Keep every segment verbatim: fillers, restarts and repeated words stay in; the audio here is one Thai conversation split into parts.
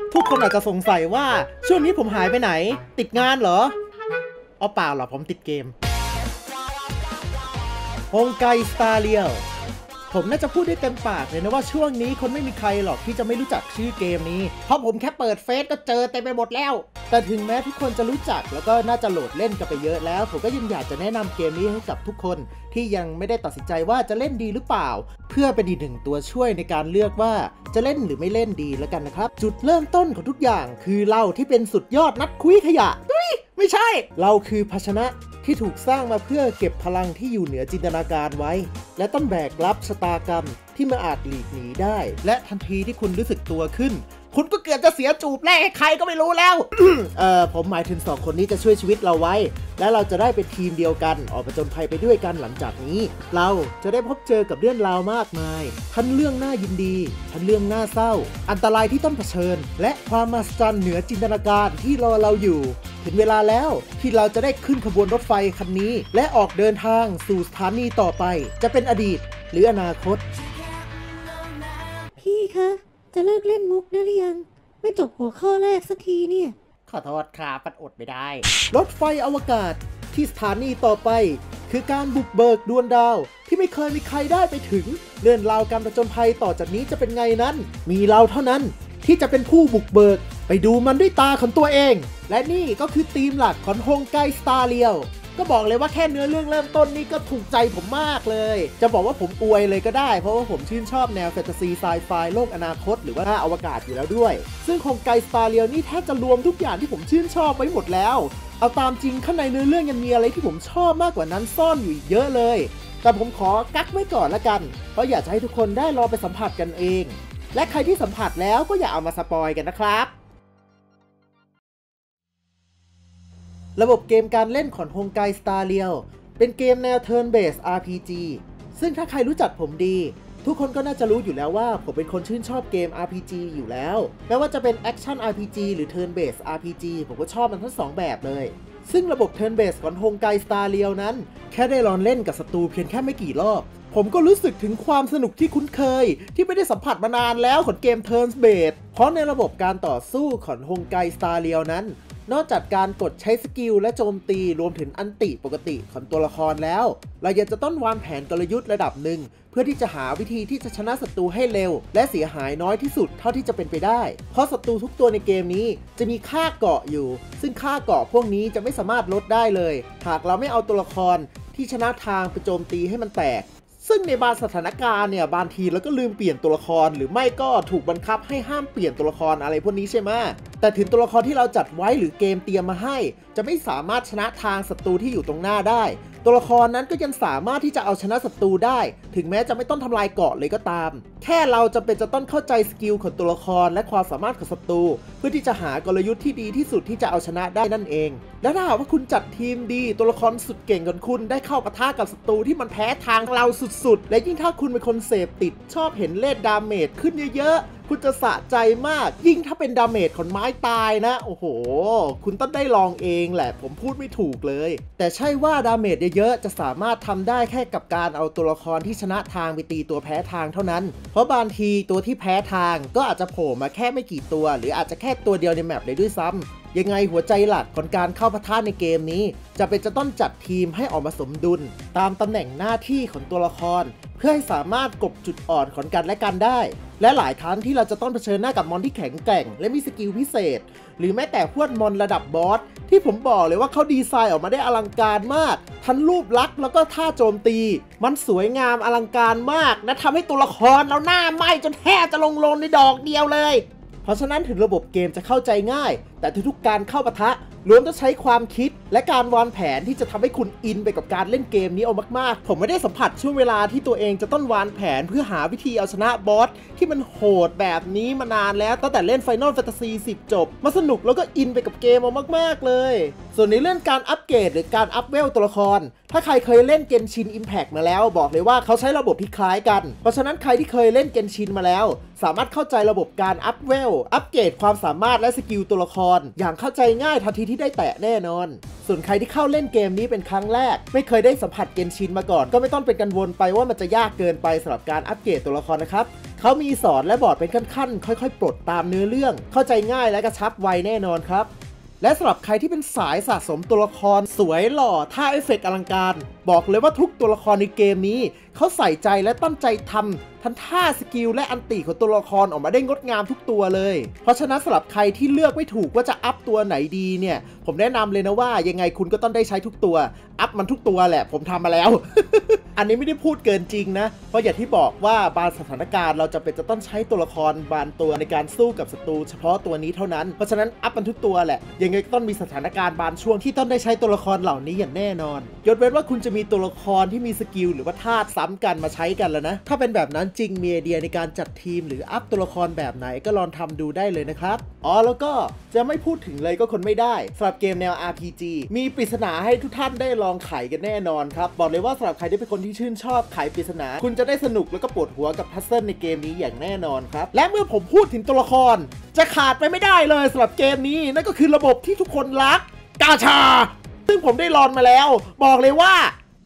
ทุกคนอาจจะสงสัยว่าช่วงนี้ผมหายไปไหนติดงานเหรออ๋อเปล่าหรอผมติดเกมฮงไกสตาร์เรียลผมน่าจะพูดได้เต็มปากเลยนะว่าช่วงนี้คนไม่มีใครหรอกที่จะไม่รู้จักชื่อเกมนี้เพราะผมแค่เปิดเฟซก็เจอเต็มไปหมดแล้วแต่ถึงแม้ทุกคนจะรู้จักแล้วก็น่าจะโหลดเล่นกันไปเยอะแล้วผมก็ยังอยากจะแนะนำเกมนี้ให้กับทุกคนที่ยังไม่ได้ตัดสินใจว่าจะเล่นดีหรือเปล่าเพื่อเป็นอีกหนึ่งตัวช่วยในการเลือกว่าจะเล่นหรือไม่เล่นดีแล้วกันนะครับจุดเริ่มต้นของทุกอย่างคือเราที่เป็นสุดยอดนักคุยขยะไม่ใช่เราคือภาชนะที่ถูกสร้างมาเพื่อเก็บพลังที่อยู่เหนือจินตนาการไว้และต้องแบกรับชะตากรรมที่ไม่อาจหลีกหนีได้และทันทีที่คุณรู้สึกตัวขึ้นคุณก็เกือบจะเสียจูบแรกให้ใครก็ไม่รู้แล้ว เอ่อผมหมายถึงสองคนนี้จะช่วยชีวิตเราไว้และเราจะได้เป็นทีมเดียวกันออกผจญภัยไปด้วยกันหลังจากนี้เราจะได้พบเจอกับเรื่องราวมากมายทั้งเรื่องน่ายินดีทั้งเรื่องน่าเศร้าอันตรายที่ต้องเผชิญและความมหัศจรรย์เหนือจินตนาการที่รอเราอยู่ถึงเวลาแล้วที่เราจะได้ขึ้นขบวนรถไฟคันนี้และออกเดินทางสู่สถานีต่อไปจะเป็นอดีตหรืออนาคตพี่คะจะเลิกเล่นมุกได้หรือยังไม่จบหัวข้อแรกสักทีเนี่ยขอโทษครับปัดอดไม่ได้รถไฟอวกาศที่สถานีต่อไปคือการบุกเบิกดวงดาวที่ไม่เคยมีใครได้ไปถึงเรื่องราวการผจญภัยต่อจากนี้จะเป็นไงนั้นมีเราเท่านั้นที่จะเป็นผู้บุกเบิกไปดูมันด้วยตาของตัวเองและนี่ก็คือธีมหลักของฮงไกสตาร์เรียลก็บอกเลยว่าแค่เนื้อเรื่องเริ่มต้นนี่ก็ถูกใจผมมากเลยจะบอกว่าผมอวยเลยก็ได้เพราะว่าผมชื่นชอบแนวแฟนตาซีไซไฟโลกอนาคตหรือว่าอวกาศอยู่แล้วด้วยซึ่งฮงไกสตาร์เรียลนี่แทบจะรวมทุกอย่างที่ผมชื่นชอบไว้หมดแล้วเอาตามจริงข้างในเนื้อเรื่องยังมีอะไรที่ผมชอบมากกว่านั้นซ่อนอยู่อีกเยอะเลยแต่ผมขอกักไว้ก่อนละกันเพราะอยากจะให้ทุกคนได้ลองไปสัมผัสกันเองและใครที่สัมผัสแล้วก็อย่าเอามาสปอยกันนะครับระบบเกมการเล่นของฮงไกสตาร์เรียลเป็นเกมแนว Turn Based อาร์ พี จี ซึ่งถ้าใครรู้จักผมดีทุกคนก็น่าจะรู้อยู่แล้วว่าผมเป็นคนชื่นชอบเกม อาร์ พี จี อยู่แล้วแม้ว่าจะเป็น Action อาร์ พี จี หรือ Turn Based อาร์ พี จี ผมก็ชอบมันทั้งสองแบบเลยซึ่งระบบ Turn Based ของฮงไกสตาร์เรียลนั้นแค่ได้ลองเล่นกับศัตรูเพียงแค่ไม่กี่รอบผมก็รู้สึกถึงความสนุกที่คุ้นเคยที่ไม่ได้สัมผัสมานานแล้วของเกม Turn Based เพราะในระบบการต่อสู้ของฮงไกสตาร์เรียลนั้นนอกจากการกดใช้สกิลและโจมตีรวมถึงอันติปกติของตัวละครแล้วเรายังจะต้องวางแผนกลยุทธ์ระดับหนึ่งเพื่อที่จะหาวิธีที่จะชนะศัตรูให้เร็วและเสียหายน้อยที่สุดเท่าที่จะเป็นไปได้เพราะศัตรูทุกตัวในเกมนี้จะมีค่าเกราะอยู่ซึ่งค่าเกราะพวกนี้จะไม่สามารถลดได้เลยหากเราไม่เอาตัวละครที่ชนะทางไปโจมตีให้มันแตกซึ่งในบางสถานการณ์เนี่ยบางทีเราก็ลืมเปลี่ยนตัวละครหรือไม่ก็ถูกบังคับให้ห้ามเปลี่ยนตัวละครอะไรพวกนี้ใช่ไหมแต่ถึงตัวละครที่เราจัดไว้หรือเกมเตรียมมาให้จะไม่สามารถชนะทางศัตรูที่อยู่ตรงหน้าได้ตัวละครนั้นก็ยังสามารถที่จะเอาชนะศัตรูได้ถึงแม้จะไม่ต้องทำลายเกราะเลยก็ตามแค่เราจำเป็นจะต้องเข้าใจสกิลของตัวละครและความสามารถของศัตรูเพื่อที่จะหากลยุทธ์ที่ดีที่สุดที่จะเอาชนะได้นั่นเองและถ้าหากว่าคุณจัดทีมดีตัวละครสุดเก่งของคุณได้เข้าปะทะกับศัตรูที่มันแพ้ทางเราสุดๆและยิ่งถ้าคุณเป็นคนเสพติดชอบเห็นเลดดาเมจขึ้นเยอะๆคุณจะสะใจมากยิ่งถ้าเป็นดาเมจของไม้ตายนะโอ้โหคุณต้องได้ลองเองแหละผมพูดไม่ถูกเลยแต่ใช่ว่าดาเมจเยอะๆจะสามารถทำได้แค่กับการเอาตัวละครที่ชนะทางไปตีตัวแพ้ทางเท่านั้นเพราะบางทีตัวที่แพ้ทางก็อาจจะโผล่มาแค่ไม่กี่ตัวหรืออาจจะแค่ตัวเดียวในแมปเลยด้วยซ้ำยังไงหัวใจหลักของการเข้าปะทะในเกมนี้จะเป็นจะต้องจัดทีมให้ออกมาสมดุลตามตำแหน่งหน้าที่ของตัวละครเพื่อให้สามารถกลบจุดอ่อนของกันและกันได้และหลายครั้งที่เราจะต้องเผชิญหน้ากับมอนที่แข็งแกร่งและมีสกิลพิเศษหรือแม้แต่พวกมอนระดับบอสที่ผมบอกเลยว่าเขาดีไซน์ออกมาได้อลังการมากทั้งรูปลักษณ์แล้วก็ท่าโจมตีมันสวยงามอลังการมากและทำให้ตัวละครเราหน้าไหม้จนแทบจะลงโลนในดอกเดียวเลยเพราะฉะนั้นถึงระบบเกมจะเข้าใจง่ายแต่ทุกๆการเข้าปะทะล้วนต้องใช้ความคิดและการวางแผนที่จะทำให้คุณอินไปกับการเล่นเกมนี้เอามากๆผมไม่ได้สัมผัสช่วงเวลาที่ตัวเองจะต้องวางแผนเพื่อหาวิธีเอาชนะบอสที่มันโหดแบบนี้มานานแล้วตั้งแต่เล่น Final Fantasy สิบ จบมาสนุกแล้วก็อินไปกับเกมเอามากๆเลยส่วนในเรื่องการอัปเกรดหรือการอัพเวลตัวละครถ้าใครเคยเล่น Genshin Impact มาแล้วบอกเลยว่าเขาใช้ระบบที่คล้ายกันเพราะฉะนั้นใครที่เคยเล่น Genshin มาแล้วสามารถเข้าใจระบบการอัพเวลอัปเกรดความสามารถและสกิลตัวละครอย่างเข้าใจง่ายทันทีที่ได้แตะแน่นอนส่วนใครที่เข้าเล่นเกมนี้เป็นครั้งแรกไม่เคยได้สัมผัสเกนชินมาก่อนก็ไม่ต้องเป็นกังวลไปว่ามันจะยากเกินไปสำหรับการอัปเกรดตัวละครนะครับเขามีสอนและบอกเป็นขั้นๆค่อยๆปลดตามเนื้อเรื่องเข้าใจง่ายและกระชับไวแน่นอนครับและสำหรับใครที่เป็นสายสะสมตัวละครสวยหล่อท่าเอฟเฟกต์อลังการบอกเลยว่าทุกตัวละครในเกมนี้เขาใส่ใจและตั้งใจทำทั้งท่าสกิลและอันติของตัวละครออกมาได้งดงามทุกตัวเลยเพราะฉะนั้นสำหรับใครที่เลือกไม่ถูกว่าจะอัพตัวไหนดีเนี่ยผมแนะนำเลยนะว่ายังไงคุณก็ต้องได้ใช้ทุกตัวอัพมันทุกตัวแหละผมทำมาแล้ว อันนี้ไม่ได้พูดเกินจริงนะเพราะอย่างที่บอกว่าบางสถานการณ์เราจะเป็นจะต้องใช้ตัวละครบางตัวในการสู้กับศัตรูเฉพาะตัวนี้เท่านั้นเพราะฉะนั้นอัพมันทุกตัวแหละยังไงก็ต้องมีสถานการณ์บางช่วงที่ต้องได้ใช้ตัวละครเหล่านี้อย่างแน่นอนยกเว้นว่าคุณจะมีตัวละครที่มีสกิลหรือว่าธาตุซ้ำกันมาใช้กันแล้วนะถ้าเป็นแบบนั้นจริงมีไอเดียในการจัดทีมหรืออัพตัวละครแบบไหนก็ลองทำดูได้เลยนะครับอ๋อแล้วก็จะไม่พูดถึงเลยก็คนไม่ได้สำหรับเกมแนว อาร์ พี จี มีปริศนาให้ทุกท่านได้ลองไขกันแน่นอนครับบอกเลยว่าสำหรับใครที่เป็นคนที่ชื่นชอบไขปริศนาคุณจะได้สนุกแล้วก็ปวดหัวกับพัซเซิลในเกมนี้อย่างแน่นอนครับและเมื่อผมพูดถึงตัวละครจะขาดไปไม่ได้เลยสำหรับเกมนี้นั่นก็คือระบบที่ทุกคนรักกาชาซึ่งผมได้ลองมาแล้วบอกเลยว่า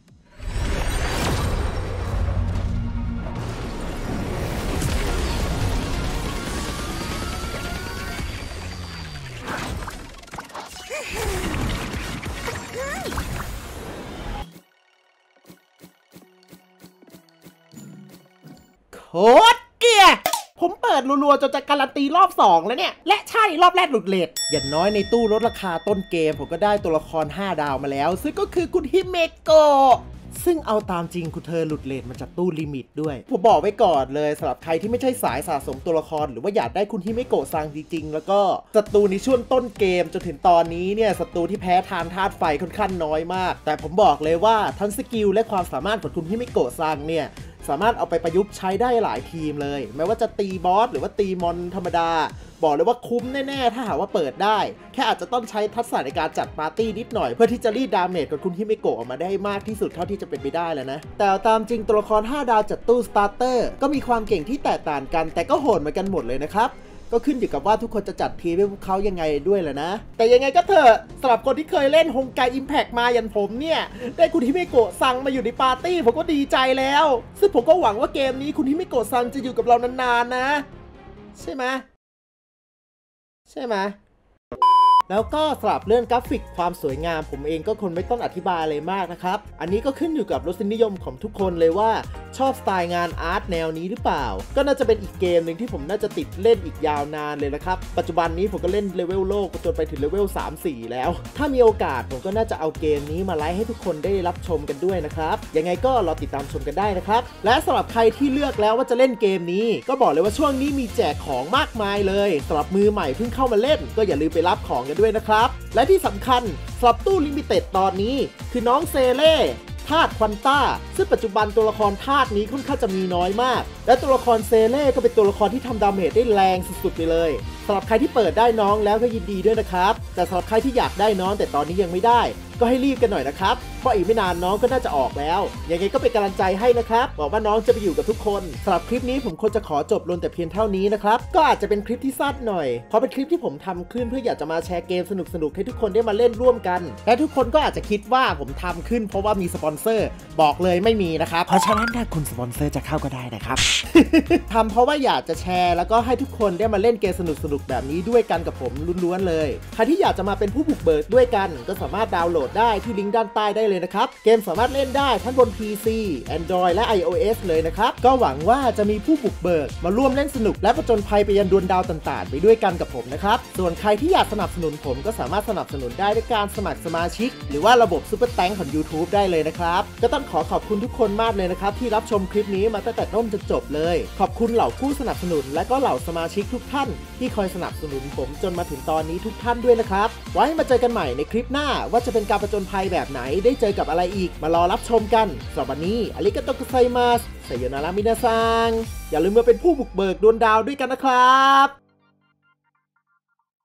โคตรเกลียดผมเปิดรัวๆจนจะการันตีรอบสองแล้วเนี่ยและใช่รอบแรกหลุดเลทอย่างน้อยในตู้ลดราคาต้นเกมผมก็ได้ตัวละครห้าดาวมาแล้วซึ่งก็คือคุณฮิเมโกะซึ่งเอาตามจริงคุณเธอหลุดเลทมาจากตู้ลิมิตด้วยผมบอกไว้ก่อนเลยสำหรับใครที่ไม่ใช่สายสะสมตัวละครหรือว่าอยากได้คุณฮิเมโกะซังจริงๆแล้วก็ศัตรูในช่วงต้นเกมจนถึงตอนนี้เนี่ยศัตรูที่แพ้ทานธาตุไฟค่อนข้างน้อยมากแต่ผมบอกเลยว่าทั้งสกิลและความสามารถของคุณฮิเมโกะซังเนี่ยสามารถเอาไปประยุกต์ใช้ได้หลายทีมเลยไม่ว่าจะตีบอสหรือว่าตีมอนธรรมดาบอกเลยว่าคุ้มแน่ๆถ้าหากว่าเปิดได้แค่อาจจะต้องใช้ทักษะในการจัดปาร์ตี้นิดหน่อยเพื่อที่จะรีดดาเมจกับคุณฮิเมโกะออกมาได้มากที่สุดเท่าที่จะเป็นไปได้แล้วนะแต่ตามจริงตัวละครห้าดาวจากตู้สตาร์เตอร์ก็มีความเก่งที่แตกต่างกันแต่ก็โหดเหมือนกันหมดเลยนะครับก็ขึ้นอยู่กับว่าทุกคนจะจัดทีมให้พวกเขายังไงด้วยแหละนะแต่ยังไงก็เถอะสำหรับคนที่เคยเล่นฮงไกอิมแพคมาอย่างผมเนี่ยได้คุณฮิเมโกะซังมาอยู่ในปาร์ตี้ผมก็ดีใจแล้วซึ่งผมก็หวังว่าเกมนี้คุณฮิเมโกะซังจะอยู่กับเรานานๆนะใช่ไหมใช่ไหมแล้วก็สำหรับเรื่องกราฟิกความสวยงามผมเองก็คงไม่ต้องอธิบายอะไรมากนะครับอันนี้ก็ขึ้นอยู่กับรสนิยมของทุกคนเลยว่าชอบสไตล์งานอาร์ตแนวนี้หรือเปล่าก็น่าจะเป็นอีกเกมหนึ่งที่ผมน่าจะติดเล่นอีกยาวนานเลยนะครับปัจจุบันนี้ผมก็เล่นเลเวลโลกจนไปถึงเลเวล สาม สี่ แล้วถ้ามีโอกาสผมก็น่าจะเอาเกมนี้มาไลฟ์ให้ทุกคนได้รับชมกันด้วยนะครับยังไงก็รอติดตามชมกันได้นะครับและสำหรับใครที่เลือกแล้วว่าจะเล่นเกมนี้ก็บอกเลยว่าช่วงนี้มีแจกของมากมายเลยสำหรับมือใหม่เพิ่งเข้ามาเล่นก็อย่าลืมไปรับของกันด้วยนะครับและที่สำคัญสำหรับตู้ลิมิเต็ดตอนนี้คือน้องเซเล่ธาตุควันต้าซึ่งปัจจุบันตัวละครธาตุนี้ค่อนข้างจะมีน้อยมากและตัวละครเซเล่ก็เป็นตัวละครที่ทำดาเมจได้แรงสุดๆไปเลยสำหรับใครที่เปิดได้น้องแล้วก็ยินดีด้วยนะครับแต่สำหรับใครที่อยากได้น้องแต่ตอนนี้ยังไม่ได้ก็ให้รีบกันหน่อยนะครับเพราะอีกไม่นานน้องก็น่าจะออกแล้วยังไงก็เป็นกำลังใจให้นะครับบอกว่าน้องจะไปอยู่กับทุกคนสำหรับคลิปนี้ผมควรจะขอจบลงแต่เพียงเท่านี้นะครับก็อาจจะเป็นคลิปที่สั้นหน่อยเพราะเป็นคลิปที่ผมทำขึ้นเพื่ออยากจะมาแชร์เกมสนุกๆให้ทุกคนได้มาเล่นร่วมกันและทุกคนก็อาจจะคิดว่าผมทำขึ้นเพราะว่ามีสปอนเซอร์บอกเลยไม่มีนะครับเพราะฉะนั้นถ้าคุณสปอนเซอร์จะเข้าก็ได้นะครับ ทำเพราะว่าอยากจะแชร์แล้วก็ให้ทุกคนได้มาเล่นเกมสนุกๆแบบนี้ด้วยกันกับผมล้วนๆเลยใครที่อยากจะมาเป็นผู้บุกเบิกด้วยกันก็สามารถดาวน์โหลดได้ที่ลิงก์ด้านใต้ได้เลยนะครับเกมสามารถเล่นได้ทั้งบน พี ซี Android และ iOS เลยนะครับก็หวังว่าจะมีผู้บุกเบิกมาร่วมเล่นสนุกและผจญภัยไปยันดวงดาวต่างๆไปด้วยกันกับผมนะครับส่วนใครที่อยากสนับสนุนผมก็สามารถสนับสนุนได้ด้วยการสมัครสมาชิกหรือว่าระบบซุปเปอร์แตงของ YouTube ได้เลยนะครับก็ต้องขอขอบคุณทุกคนมากเลยนะครับที่รับชมคลิปนี้มาตั้งแต่ต้นจนจบเลยขอบคุณเหล่าผู้สนับสนุนและก็เหล่าสมาชิกทุกท่านที่คอยสนับสนุนผมจนมาถึงตอนนี้ทุกท่านด้วยนะครับไว้มาเจอกันใหม่ในคลิปหน้าว่าจะเป็นการผจญภัยแบบไหนได้เจอกับอะไรอีกมารอรับชมกันสำหรับวันนี้อาริกาโตกุไซมัสไซโยนารามินาซังอย่าลืมมาเป็นผู้บุกเบิกดวงดาวด้วยกันนะครับ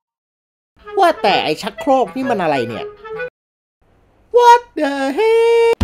ว่าแต่ไอชักโครกนี่มันอะไรเนี่ย What the hell